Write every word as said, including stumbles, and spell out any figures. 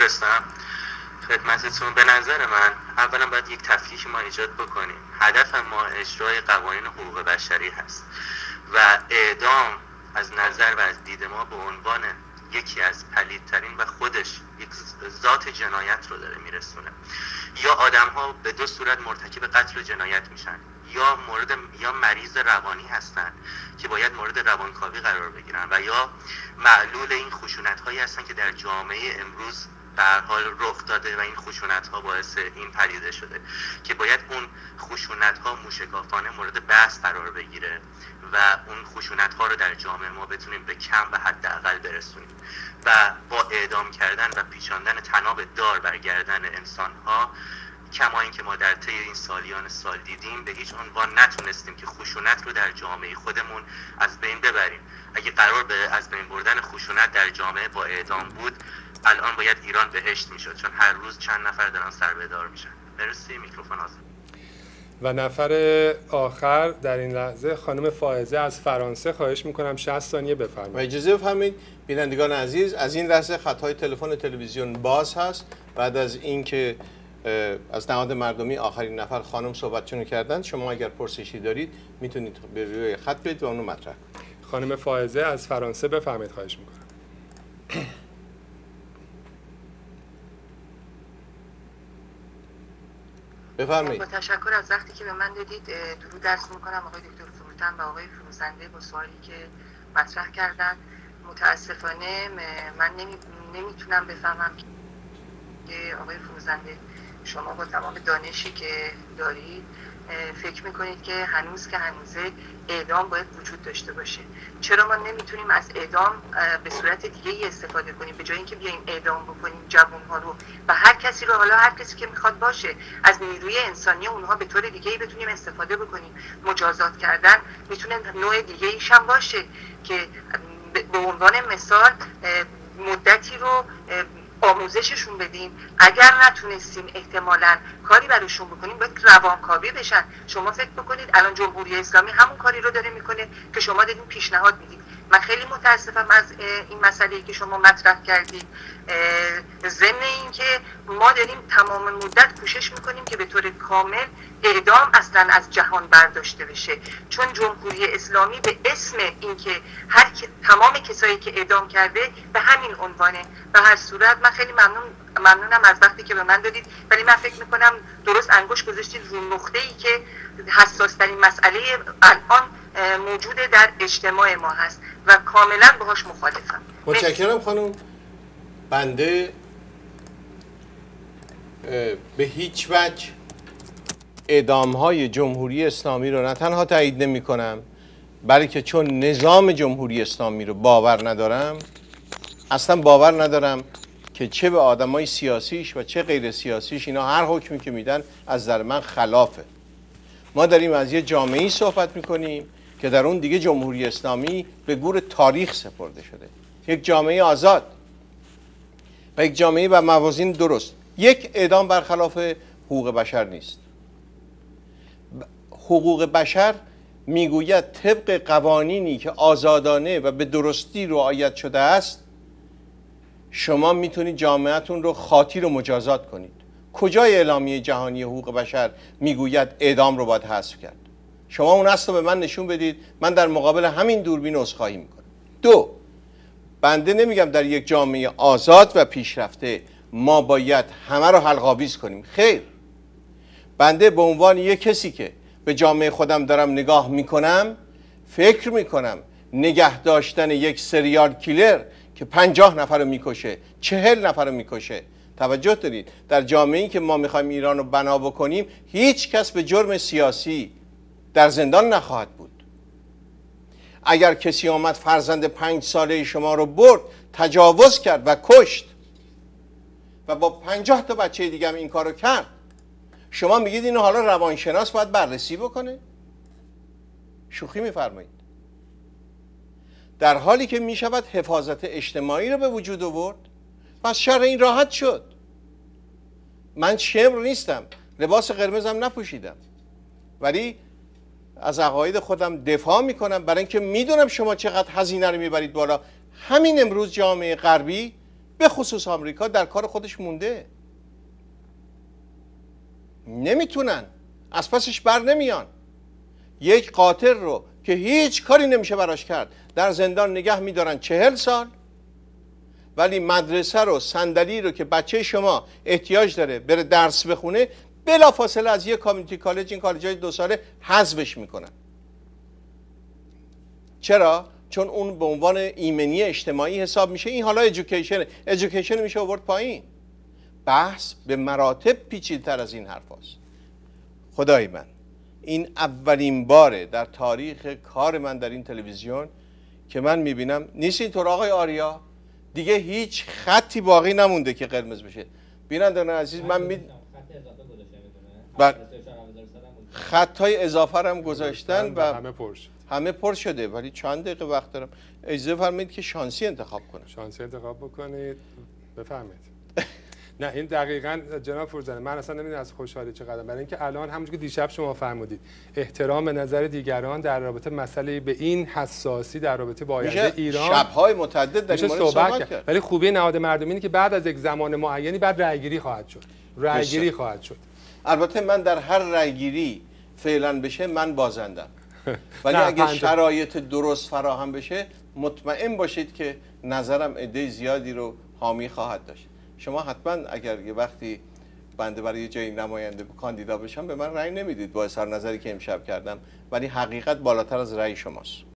بفرستم خدمتتون. به نظر من اولا باید یک تفکیک ما ایجاد بکنیم. هدف ما اجرای قوانین حقوق بشری هست و اعدام از نظر و از دید ما به عنوان یکی از پلیدترین و خودش یک ذات جنایت رو داره میرسونه. یا آدم ها به دو صورت مرتکب قتل و جنایت میشن، یا مورد یا مریض روانی هستن که باید مورد روانکاوی قرار بگیرن، و یا معلول این خشونت هایی هستن که در جامعه امروز به هر حال رخ داده و این خشونت ها باعث این پدیده شده که باید اون خشونت ها موشکافانه مورد بحث قرار بگیره و اون خشونت ها رو در جامعه ما بتونیم به کم و حداقل برسونیم و با اعدام کردن و پیچاندن طناب دار بر گردن انسان ها، کما اینکه ما در طی این سالیان سال دیدیم، به هیچ عنوان نتونستیم که خشونت رو در جامعه خودمون از بین ببریم. اگه قرار به از بین بردن خشونت در جامعه با اعدام بود، الان باید ایران بهشت میشد، چون هر روز چند نفر دارن سربهدار میشن. مرسی. میکروفون آزاد. و نفر آخر در این لحظه خانم فائزه از فرانسه. خواهش میکنم شصت ثانیه بفرمایید. و اجازه بفرمایید بینندگان عزیز، از این لحظه خطهای تلفن و تلویزیون باز هست. بعد از اینکه از نهاد مردمی آخرین نفر خانم صحبتشون کردن، شما اگر پرسشی دارید میتونید به روی خط برید و اونو مطرح کنید. خانم فائزه از فرانسه بفرمایید. خواهش میکنم. بفرمایید. با تشکر از وقتی که به من دادید. درود درس میکنم آقای دکتر فروتن و آقای فروزنده با سوالی که مطرح کردن. متاسفانه من نمی... نمیتونم بفهمم که آقای فروزنده شما با تمام دانشی که دارید فکر میکنید که هنوز که هنوزه اعدام باید وجود داشته باشه. چرا ما نمیتونیم از اعدام به صورت دیگه ای استفاده کنیم، به جای اینکه بیایم اعدام بکنیم جوان‌ها رو و هر کسی رو، حالا هر کسی که میخواد باشه، از نیروی انسانی اونها به طور دیگه ای بتونیم استفاده بکنیم. مجازات کردن میتونه نوع دیگه ایش هم باشه که به عنوان مثال مدتی رو آموزششون بدیم. اگر نتونستیم احتمالاً کاری براشون بکنیم، باید روانکاوی بشن. شما فکر بکنید الان جمهوری اسلامی همون کاری رو داره میکنه که شما دارین پیشنهاد میدید. من خیلی متاسفم از این مسئله‌ای که شما مطرح کردید. ضمن این که ما داریم تمام مدت کوشش میکنیم که به طور کامل اعدام اصلا از جهان برداشته بشه، چون جمهوری اسلامی به اسم اینکه هر تمام کسایی که اعدام کرده به همین عنوانه. به هر صورت من خیلی ممنون ممنونم از وقتی که به من دادید، ولی من فکر میکنم درست انگشت گذاشتید رو نقطه‌ای که حساس ترین مسئله الان موجوده در اجتماع ما هست و کاملا باهاش مخالفم. متشکرم خانم. بنده به هیچ وجه اعدام‌های جمهوری اسلامی رو نه تنها تایید نمی‌کنم، بلکه چون نظام جمهوری اسلامی رو باور ندارم، اصلا باور ندارم که چه به آدمای سیاسیش و چه غیر سیاسیش، اینا هر حکمی که میدن از نظر من خلافه. ما داریم از یه جامعه‌ای صحبت می‌کنیم که در اون دیگه جمهوری اسلامی به گور تاریخ سپرده شده، یک جامعه آزاد و یک جامعه با موازین درست. یک اعدام برخلاف حقوق بشر نیست. حقوق بشر میگوید طبق قوانینی که آزادانه و به درستی رعایت شده است، شما میتونید جامعهتون رو خاطی رو مجازات کنید. کجای اعلامیه جهانی حقوق بشر میگوید اعدام رو باید حذف کرد؟ شما اون اصل رو به من نشون بدید، من در مقابل همین دوربین عذرخواهی میکنم. دو، بنده نمیگم در یک جامعه آزاد و پیشرفته ما باید همه رو حلق‌آویز کنیم، خیر. بنده به عنوان یک کسی که به جامعه خودم دارم نگاه میکنم، فکر میکنم نگه داشتن یک سریال کیلر که پنجاه نفر رو میکشه، چهل نفر رو میکشه. توجه دارید در جامعه‌ای که ما میخوایم ایران رو بنا بکنیم، هیچ کس به جرم سیاسی در زندان نخواهد بود. اگر کسی آمد فرزند پنج ساله شما رو برد، تجاوز کرد و کشت و با پنجاه تا بچه دیگه هم این کارو کرد، شما میگید اینو حالا روانشناس باید بررسی بکنه؟ شوخی میفرمایید. در حالی که میشود حفاظت اجتماعی رو به وجود آورد، پس شر این راحت شد. من شمر نیستم، لباس قرمزم نپوشیدم، ولی از عقاید خودم دفاع میکنم، برای اینکه میدونم شما چقدر هزینه رو میبرید بالا. همین امروز جامعه غربی به خصوص آمریکا در کار خودش مونده، نمیتونن، از پسش بر نمیان. یک قاتل رو که هیچ کاری نمیشه براش کرد در زندان نگه میدارن چهل سال، ولی مدرسه رو، صندلی رو که بچه شما احتیاج داره بره درس بخونه، بلافاصله از یک کامیونیتی کالج، این کالج‌های دو ساله، حذفش میکنن. چرا؟ چون اون به عنوان ایمنی اجتماعی حساب میشه. این حالا ادویکیشن ادویکیشن میشه آورد پایین. بحث به مراتب پیچیده‌تر از این حرف هست. خدای من، این اولین باره در تاریخ کار من در این تلویزیون که من میبینم نیست اینطور. آقای آریا، دیگه هیچ خطی باقی نمونده که قرمز بشه. بینندگان عزیز، من می بر خطای اضافه هم گذاشتن و همه پر شد. همه پر شده، ولی چند دقیقه وقت دارم. اجازه فرمایید که شانسی انتخاب کنم. شانسی انتخاب بکنید. بفرمایید. نه این دقیقاً جناب فروزنده، من اصلا نمیدونم از خوشحالی چقدر، برای اینکه الان همونجوری که دیشب شما فرمودید احترام به نظر دیگران در رابطه مسئله به این حساسی در رابطه با آینده ایران شب‌های متعدد در این مورد صحبت, صحبت کرد. کرد. ولی خوبی نهاد مردمی اینه که بعد از یک زمان معینی بعد رأیگیری خواهد شد. رأیگیری خواهد شد. البته من در هر رأیگیری فعلا بشه من بازندم. ولی اگه شرایط درست فراهم بشه مطمئن باشید که نظرم عده زیادی رو حامی خواهد داشت. شما حتما اگر یه وقتی بنده برای یه جایی نماینده کاندیدا بشم به من رأی نمیدید با اظهار نظری که امشب کردم، ولی حقیقت بالاتر از رأی شماست.